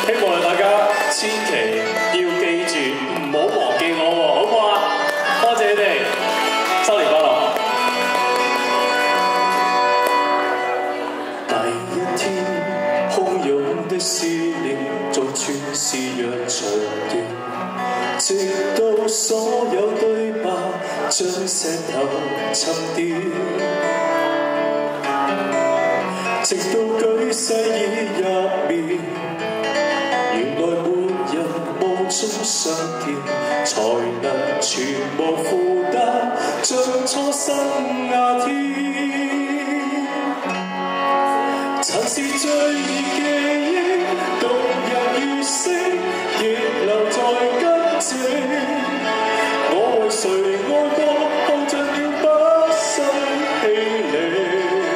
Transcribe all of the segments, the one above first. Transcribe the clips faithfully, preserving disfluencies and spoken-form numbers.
希望大家千祈要記住，唔好忘記我喎，好唔好啊？多謝你哋，新年快樂！第一天，洶湧的思念逐串是若長段，直到所有對白將石頭沉澱。 直到舉世已入眠，原來沒人夢中相見，才能全無負擔，像初生夏天。曾是最熱記憶，動人月色，亦留在根跡。我為誰愛過，看盡了不失氣力。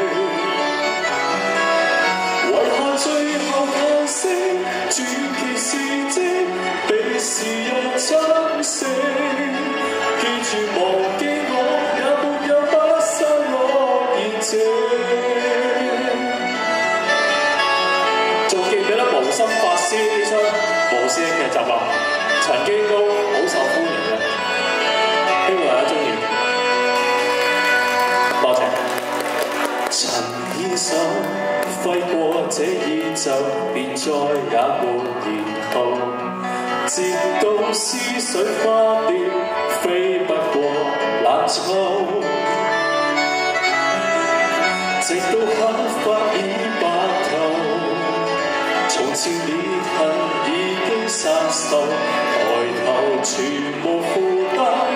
最後嘆息，傳奇事蹟被時日侵蝕。記住忘記我，也沒有不失落熱情。仲記唔記得《無心法師》呢出無線劇集啊？曾經都好受歡迎嘅，希望大家中意。多謝。陳醫生。 揮過這宇宙，便再也沒然後。直到思緒化掉，飛不過冷秋。直到黑髮已白頭，從前裂痕已經散售，抬頭全無負擔。